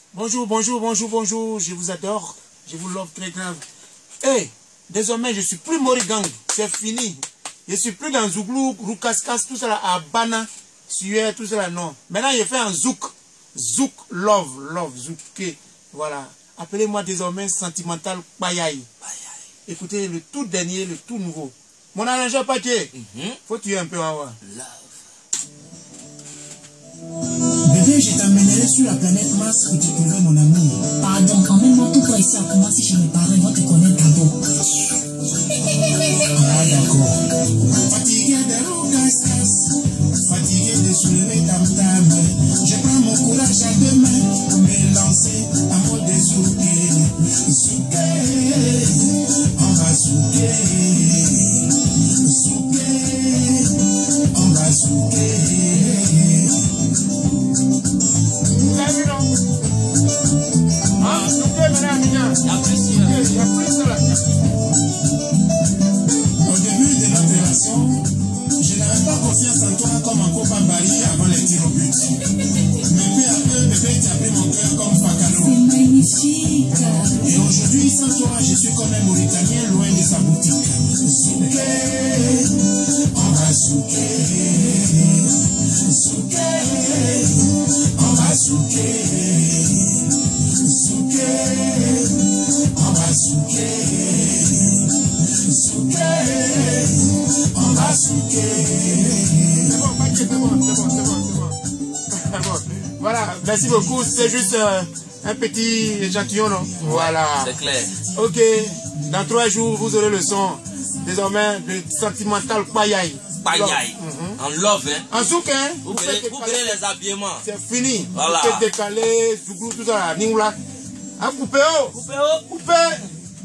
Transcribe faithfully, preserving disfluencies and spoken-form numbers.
Bonjour, bonjour, bonjour, bonjour. Je vous adore. Je vous love très grave. Eh, hey, désormais, je suis plus Morigang. C'est fini. Je suis plus dans Zouglou, Roukaskas, tout ça là, à Bana, Suer, tout ça là, non. Maintenant, je fais un Zouk. Zouk, love, love, Zouké. Voilà. Appelez-moi désormais Sentimental Payaï. Écoutez, le tout dernier, le tout nouveau. Mon arrangeur papier. Mm-hmm. Faut tuer un peu, hein, ouais. Love. Bébé, je t'amènerai sur la planète Mars pour te trouver mon amour. Pardon, quand même, moi, tout toi ici, comment si chez mes parents, ils vont te connaître d'abord. Ah, d'accord. Fatigué de rougastas, fatigué de soulever tam-tam, je prends mon courage à deux mains pour me lancer à mode de souké. Souké, on va souké. Souké, on va souké. Ah, souké, madame, J'apprécie. j'apprécie ça là. Au début de notre relation, je n'avais pas confiance en toi comme un copain barillé avant les tirs au but. Mais peu à peu, bébé, tu as pris mon cœur comme Fakalo. C'est magnifique. Et aujourd'hui, sans toi, je suis comme un Mauritanien loin de sa boutique. Souké, on va souké. Souké, on va souké. Souké, on va souké. Souké, on va souké. C'est bon, papier, c'est bon, c'est bon, c'est bon, c'est bon. Voilà, merci beaucoup. C'est juste euh, un petit échantillon, non? Voilà. C'est clair. Ok, dans trois jours, vous aurez le son. Désormais, de Sentimental Payaï. Payaï. Mm-hmm. En love, hein. En souk, hein? Vous verrez, vous verrez les habillements. C'est fini. Voilà. Vous faites décaler, Zouglou, tout ça là. Ningula. À couper, oh! Coupez-vous. Couper!